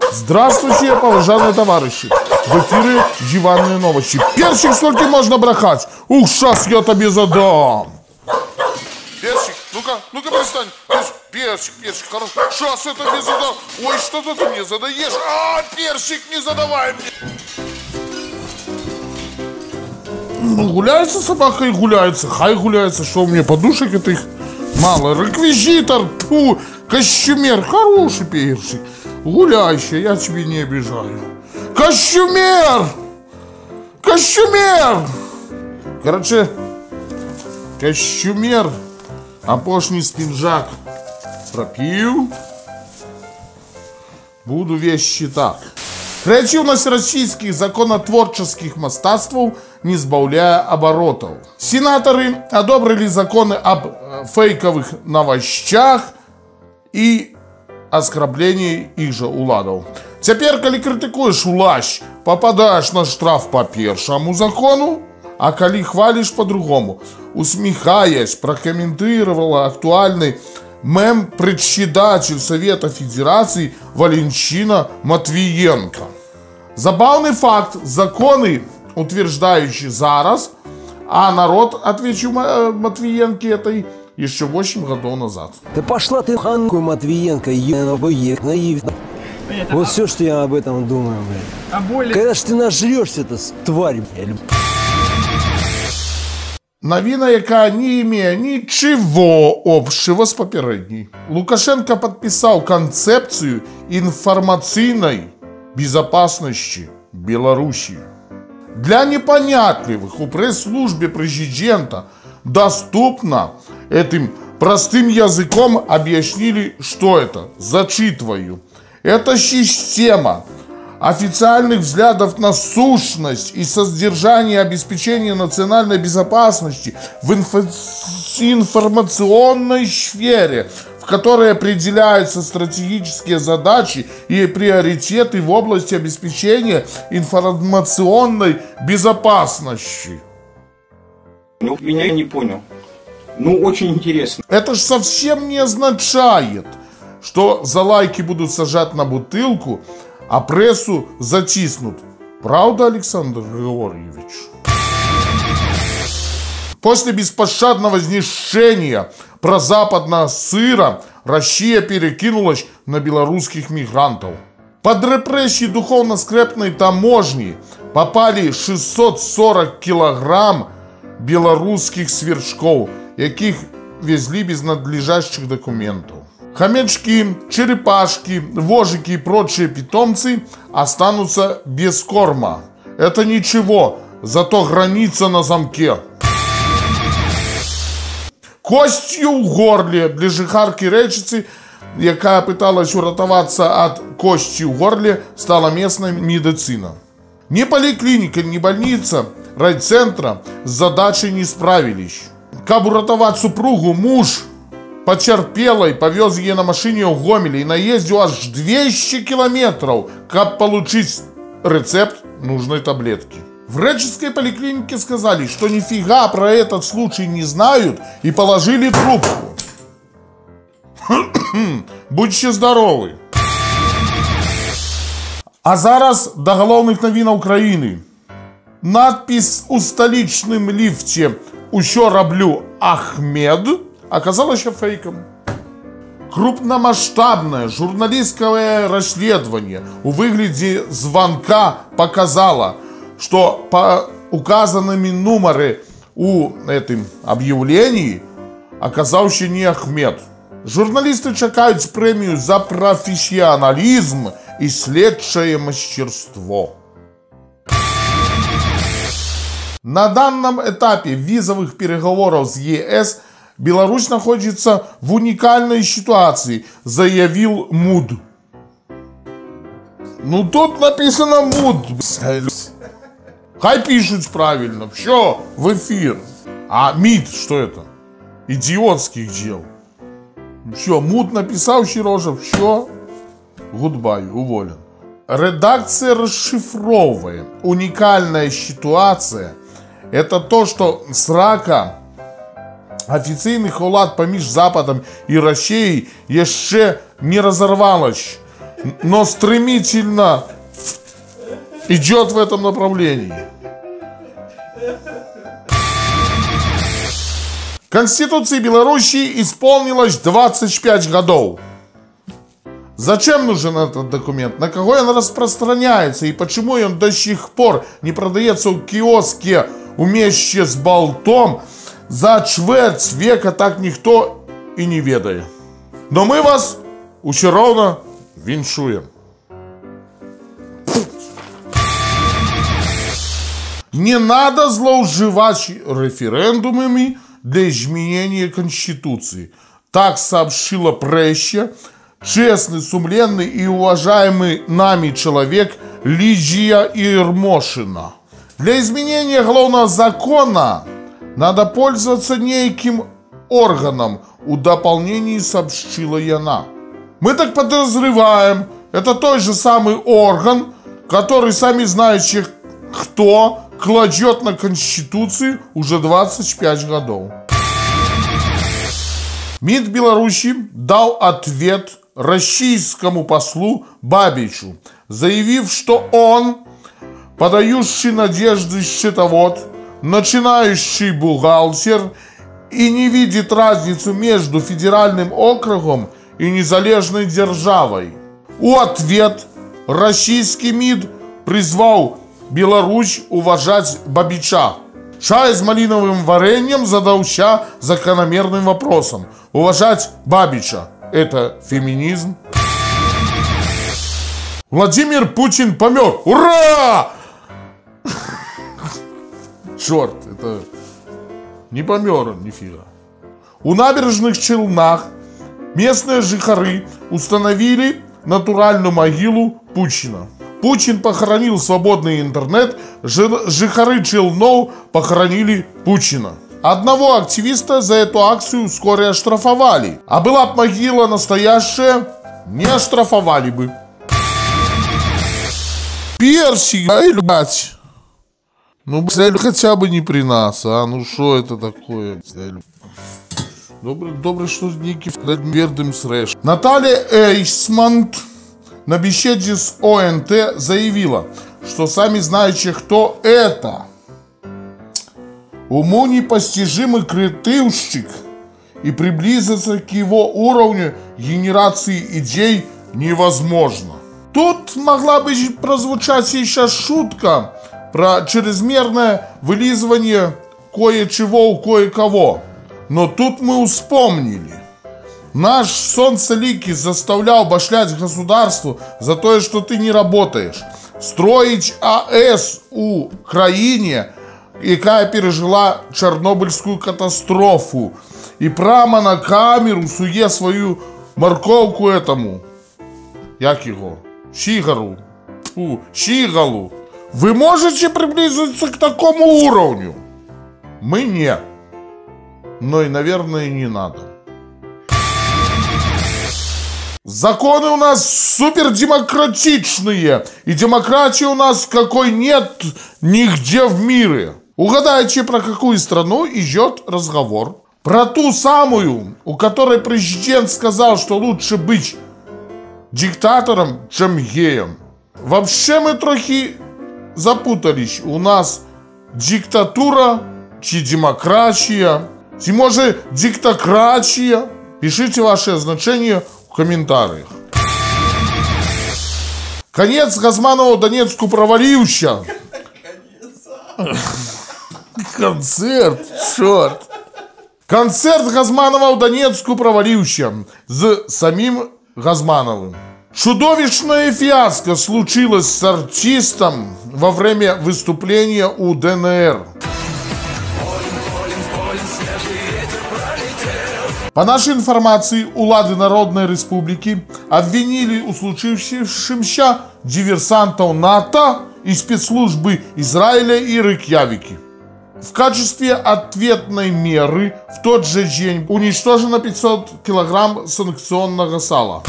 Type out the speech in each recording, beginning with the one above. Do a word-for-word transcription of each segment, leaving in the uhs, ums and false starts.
Здравствуйте, уважаемые товарищи. В эфире диванные новости. Перчик, сколько можно брахать? Ух, сейчас я тебе задам. Перчик, ну-ка, ну-ка перестань. Перчик, перчик, перчик, хорошо. Сейчас я тебе задам. Ой, что-то ты мне задаешь. А, перчик, не задавай мне. Ну, гуляется собака и гуляется. Хай гуляется. Что у меня подушек этих мало. Реквизитор, фу, костюмер. Хороший перчик. Гуляющий, я тебе не обижаю. Костюмер! Костюмер! Короче, костюмер, апошний спинжак пропил. Буду вещи так. Креативность российских законотворческих мастацтвов не сбавляя оборотов. Сенаторы одобрили законы об э, фейковых новостях и оскорблении их же уладов. Теперь, коли критикуешь власть, попадаешь на штраф по першому закону, а коли хвалишь по-другому. Усмехаясь, прокомментировала актуальный мем председатель Совета Федерации Валентина Матвиенко. Забавный факт, законы, утверждающие зараз, а народ, отвечу Матвиенко этой, еще восемь годов назад. Да пошла ты ханку, Матвиенко, ебаная наивно. Вот все, что я об этом думаю, блядь. А более... Когда ж ты нажрешься-то, тварь, блядь. Новина, яка не имея ничего общего с попередней. Лукашенко подписал концепцию информационной безопасности Беларуси. Для непонятливых у пресс-службе президента доступно этим простым языком объяснили, что это. Зачитываю. Это система официальных взглядов на сущность и содержание обеспечения национальной безопасности в инфо- информационной сфере, в которой определяются стратегические задачи и приоритеты в области обеспечения информационной безопасности. Ну, меня не понял. Ну, очень интересно. Это ж совсем не означает, что за лайки будут сажать на бутылку, а прессу затиснут. Правда, Александр Георгиевич? После беспощадного знищения прозападного сыра Россия перекинулась на белорусских мигрантов. Под репрессии духовно-скрепной таможни попали шестьсот сорок килограмм белорусских сверчков, яких везли без надлежащих документов. Хомячки, черепашки, вожики и прочие питомцы останутся без корма. Это ничего, зато граница на замке. Костью у горле для жихарки речицы, яка пыталась уратоваться от кости у горле, стала местная медицина. Ни поликлиника, ни больница райцентра с задачей не справились. Как уратовать супругу, муж потерпелой повез ее на машине в Гомеле и наездил аж двести километров, как получить рецепт нужной таблетки. В реческой поликлинике сказали, что нифига про этот случай не знают и положили трубку. Будьте здоровы. А зараз до головних новин України. Надпись у столичном лифте «Усё роблю Ахмед» оказалась фейком. Крупномасштабное журналистское расследование у выгляде звонка показало, что по указанными номеры у этом объявлении оказался не Ахмед. Журналисты чекают премию за профессионализм и следчее мастерство. На данном этапе визовых переговоров с ЕС Беларусь находится в уникальной ситуации, заявил МУД. Ну тут написано МУД. Хай пишут правильно. Все, в эфир. А МИД, что это? Идиотских дел. Все, МУД написал, Сережа, все. Гудбай, уволен. Редакция расшифровывает. Уникальная ситуация. Это то, что срака офіційних улад поміж Западом і Росією ще не розірвалась. но стремительно идет в этом направлении. Конституции Беларуси исполнилось двадцать пять годов. Зачем нужен этот документ? На кого он распространяется? И почему он до сих пор не продается в киоске вместе с болтом? За чверть века так никто и не ведает. Но мы вас все равно віншуем. Не надо злоуживать референдумами для изменения Конституции. Так сообщила прессе честный, сумленный и уважаемый нами человек Лидия Ермошина. Для изменения главного закона надо пользоваться неким органом, у дополнении сообщила она. Мы так подозреваем, это тот же самый орган, который, сами знаете, кто кладет на Конституцию уже двадцать пять годов. МИД Беларуси дал ответ российскому послу Бабичу, заявив, что он, подающий надежды счетовод, начинающий бухгалтер и не видит разницу между федеральным округом и незалежной державой. У ответ российский МИД призвал Беларусь уважать Бабича. Чай с малиновым вареньем задался закономерным вопросом. Уважать Бабича – это феминизм? Владимир Путин помер. Ура! Черт, это не помер он, нифига. У набережных Челнах местные жихары установили натуральную могилу Путина. Путин похоронил свободный интернет, жихары Челнов похоронили Путина. Одного активиста за эту акцию вскоре оштрафовали. А была бы могила настоящая, не оштрафовали бы. Персик, ай, блядь. Ну, блядь, хотя бы не при нас, а? Ну, что это такое? Добре, добре, что некий вердым среш. Наталья Эйсмонт на беседе с ОНТ заявила, что сами знаете, кто это. Уму непостижимый креативщик, и приблизиться к его уровню генерации идей невозможно. Тут могла бы прозвучать сейчас шутка про чрезмерное вылизывание кое-чего у кое-кого. Но тут мы вспомнили. Наш Солнцеликий заставлял башлять государству за то, что ты не работаешь. Строить АЭС у краине, яка пережила Чернобыльскую катастрофу. И прямо на камеру суе свою морковку этому. Як его? Щигару. Фу, Щигалу. Вы можете приблизиться к такому уровню? Мы не. Но и, наверное, не надо. Законы у нас супердемократичные. И демократии у нас какой нет нигде в мире. Угадайте, про какую страну идет разговор? Про ту самую, у которой президент сказал, что лучше быть диктатором, чем геем. Вообще мы трохи запутались. У нас диктатура чи демократия, чи може диктократия. Пишите ваше значение в комментариях. Конец Газманова Донецку провалился. Концерт, черт. Концерт Газманова в Донецку провалился с самим Газмановым. Чудовищная фиаско случилось с артистом во время выступления у ДНР. По нашей информации, улады Народной Республики обвинили у случившемся диверсантов НАТО и спецслужбы Израиля и Рейкьявики. В качестве ответной меры в тот же день уничтожено пятьсот килограмм санкционного сала.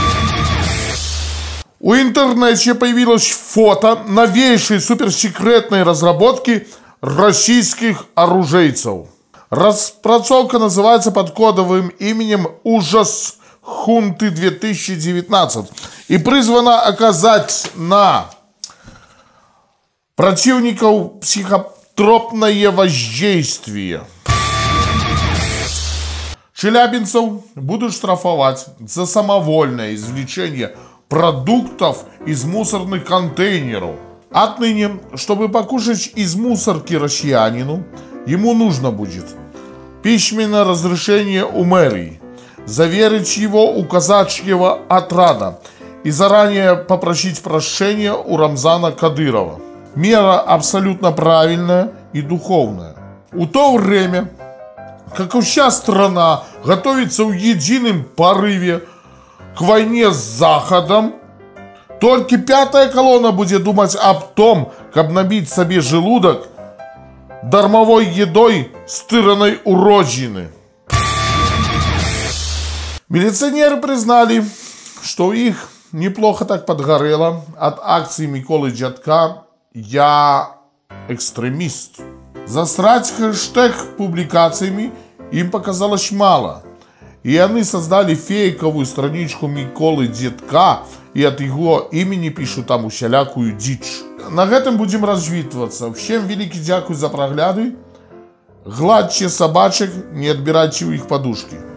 В интернете появилось фото новейшей суперсекретной разработки российских оружейцев. Распрацовка называется под кодовым именем «Ужас Хунты две тысячи девятнадцать» и призвана оказать на противников психотропное воздействие. Челябинцев будут штрафовать за самовольное извлечение продуктов из мусорных контейнеров. Отныне, чтобы покушать из мусорки россиянину, ему нужно будет письменное разрешение у мэрии, заверить его у казачьего отряда и заранее попросить прощения у Рамзана Кадырова. Мера абсолютно правильная и духовная. У то время, как вся страна готовится в едином порыве к войне с Заходом, только пятая колонна будет думать об том, как набить себе желудок дармовой едой стыранной уродины. Милиционеры признали, что их неплохо так подгорело от акции Миколы Дядка «Я экстремист». Засрать хэштег публикациями им показалось мало, и они создали фейковую страничку Миколы Дядка и от его имени пишут там усялякую дичь. На этом будем развитываться. Всем великий дякую за прогляды. Гладьте собачек, не отбирайте у их подушки.